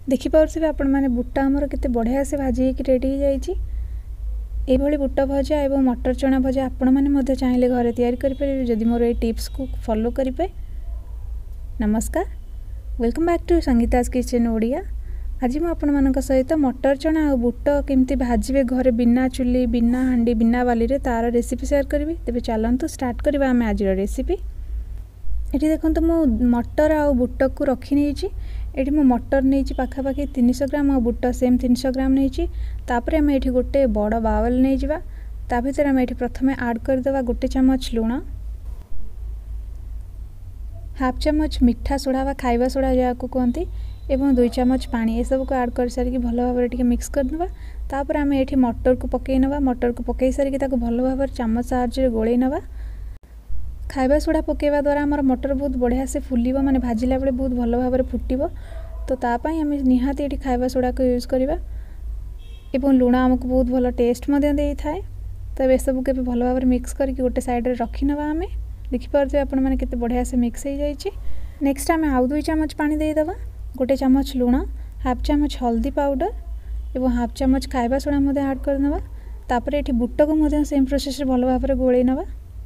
देखिपे आपण मैंने बुट आमर केते बढ़िया से भाजी रेडी हो जाइए। यही बुट भजा और मटर चना भजा आपण मैंने चाहिए घरे तैयारी करेंगे जदि मोर ये टिप्स को फॉलो करेंगे। नमस्कार, welcome back to Sangeeta's kitchen Odia. आज मुझे आपण मान सहित मटर चना और बुट केमती भाजबे घरे बिना चुली बिना हांडी बिना बाली रे तार रेसिपी शेयर करी। तेज चलतु स्टार्ट करवा आम आज रेसिपी। ये देखो मु मटर आ बुट को रखी नहीं। ये मु मटर नहीं पाखापाखि 300 ग्राम और बुट सेम 300 ग्राम नहीं। तापर आम ये गोटे बड़ बाउल नहीं जावा। ता भीतर आम ये प्रथम ऐड करदे गोटे चमच लुण, हाफ चमच मिठा सोडा व खाइबा सोडा जहाँ कहते, एवं 2 चमच पानी। ये सब को ऐड कर सारिकी भल भाव मिक्स करदे। तापर आम ये मटर को पकई नवा। मटर को पकई सारिकी भल भाव चमच साहाय्य गोलई नवा। खाइबा सोडा पकेवा द्वारा आमर मटर बहुत बढ़िया से फुलिबो, माने भाजिला बेले बहुत भल भाव फुटिबो। तो तापाई आम निहाती ये खाइबा सोडा को यूज करवा। एवं लुण आमको बहुत भल टेस्ट दे थाए। तो ये सब के भल भाव मिक्स करके गोटे साइड रे रखी नवा। आम देखिपे आपण मैंने केते बढ़िया से मिक्स हो जाइए। नेक्स्ट आम आउ 2 चमच पानी देदेवा। गोटे चमच लुण, हाफ चमच हल्दी पाउडर एवं हाफ चमच खाइबा सोडा ऐड करदे। तापर ये बुट को सेम प्रोसेस भल भाव गोलई नवा।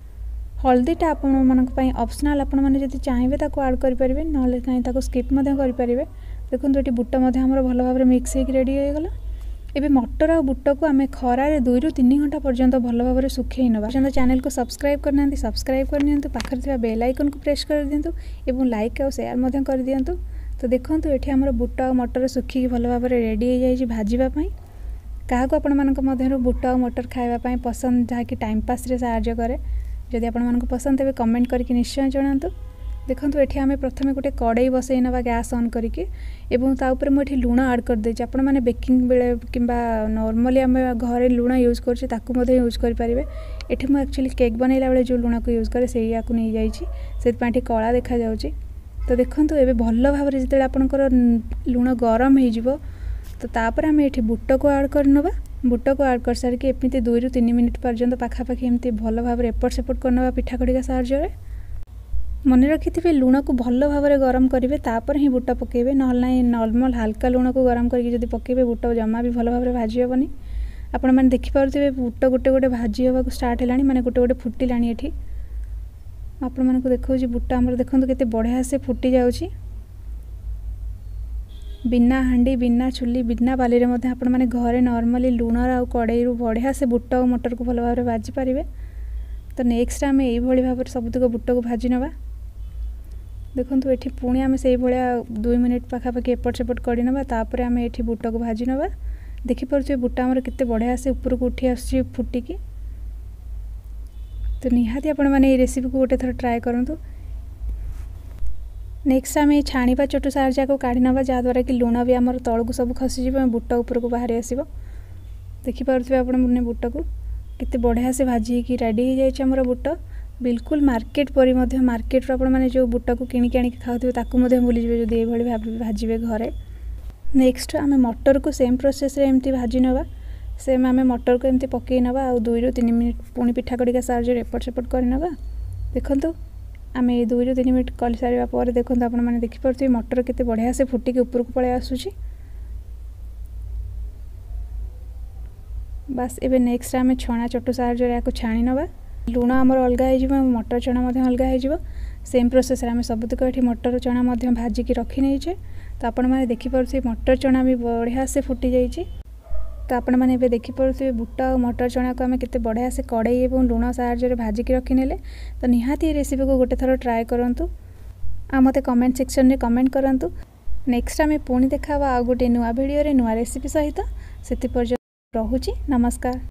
हल्दीटा आपण ऑप्शनल, आपण मैंने जब चाहिए ऐड करेंगे ना स्किप करेंगे। देखो ये बुट आमर भल भाव मिक्स हो रेडी हो गला। एबे मटर और बुट को आम खरारे 2 ରୁ 3 घंटा पर्यंत भल भाव सुखई नवा। चैनल को सब्सक्राइब करना सब्सक्राइब करनी, पाखे बेल आइकन को प्रेस कर दिंतु एवं लाइक और शेयर कर दिंतु। तो देखो ये आमर बुट और मटर सुखी भल भाव रेडी हो जाए भाजवाई। क्या आपण बुट और मटर खावाई पसंद जहाँकि टाइम पास रे साहाय्य करे। जदि आपण पसंद तेज कमेंट करके निश्चय जनातु। देखो ये आम प्रथम गोटे कड़ई बसई नवा गैस ऑन करके, एवं ताऊपर मुझे लुण ऐड कर देछि। आपण माने बेकिंग बेले किंबा नॉर्मली आम घरे लुण यूज करछि ताकू मधे यूज कर पारिबे। एठी मु एक्चुअली केक बनैला बेले जो लुण को यूज करे सेया को नहीं जाइछि, सेति एठी कळा देखा जाउछि। तो देखंतु एबे भल्ल भाव रे जते आपनकर लुण गरम हे जिवो तो तापर आम एठी बुट को ऐड करनबा। बुट को ऐड कर सारिके एमती 2 ରୁ 3 मिनिट पर्यंत पाखापाखि एमती भल भाव एपट सेपट करनबा पिठा खड़िका साहाय्य। मन रखिथे लुण को भल भाव गरम करेंगे तापर ही बुट पकेबे, नहल ना नॉर्मल हल्का लुण को गरम करके जब पकेबे बुट जमा भी भल भाव भाजी हेबनी। आपण मैंने देखिपे बुट गोटे गोटे भाजी होगा स्टार्ट है, माने गोटे गोटे फुटिला। ये आपण मानक देखो बुट आमर देखो केते बढ़िया से फुटी जाउछि। बिना हांडी बिना चुली बिना बाली आपण मैंने घरे नॉर्मली लुण आ कड़ई रू बढ़िया से बुट और मटर को भल भाव भाजी पारे। तो नेक्स्ट आम यही भाव सबुतक बुट को भाजी नवा। देखो ये पुणी आम से भाया 2 मिनिट पाखापाखि एपट सेपट कर नवा। तापर आम ये बुट को भाजी नवा। देखिपे बुट आमर केते बढ़िया से ऊपर को उठी आसुछि फुटिकी। तो निहाती आपण मैंने ये रेसिपी को गोटे थर ट्राए करूँ। नेक्स्ट आम ये छाणीपा चटु साहाय्य को काढ़ी नवा, जहाँद्वारा कि लुण भी आमर तल को सब खसीज बुट ऊपर को बाहरी आसो। देखिपे आपण बुट को केते बढ़िया से भाजी रेडी हो जाए आमर बुट। बिल्कुल मार्केट परी मार्केट आपण मैंने जो बुट को किणिक आनिक खाऊे ताकू भूली जाए जब ये भाजबे घरे। नेक्स्ट आम मटर को सेम प्रोसेस रे एमती भाजी नवा। सेम आम मटर को एमती पकई नवा और 2 ରୁ 3 मिनिट पुणी पिठा कड़िका साहाय्य एपट सेपट कर नवा। देखो आम ये 2 ରୁ 3 मिनिट कर सारा पर देखो आपण मैंने देखिपे मटर केते बढ़िया से फुटिकी ऊपर को पड़े आसुछि। बस एबे नेक्स्ट आम छणा चटु साहाय्य छाणी नवा। लुण आमर अलग हो मटर चना अलग हो। सेम प्रोसेस आम सबुतक ये मटर चना भाजिकी रखी नहीं। तो आपण मैंने देखिपे मटर चना भी बढ़िया से फुटी जाइए। तो आपण मैंने देखिपे बुट और मटर चना को आम केते बढ़िया से कड़ई और लुण साहाय्य भाजिकी रखी नेले। तो निहाती ये रेसिपी को गोटे थर ट्राए करूँ आ मते कमेंट सेक्शन में कमेंट करूँ। नेक्स्ट आम पुणी देखा आ गोटे नुआ वीडियो नुआ रेसिपी सहित। से पर्यंत रहुछि। नमस्कार।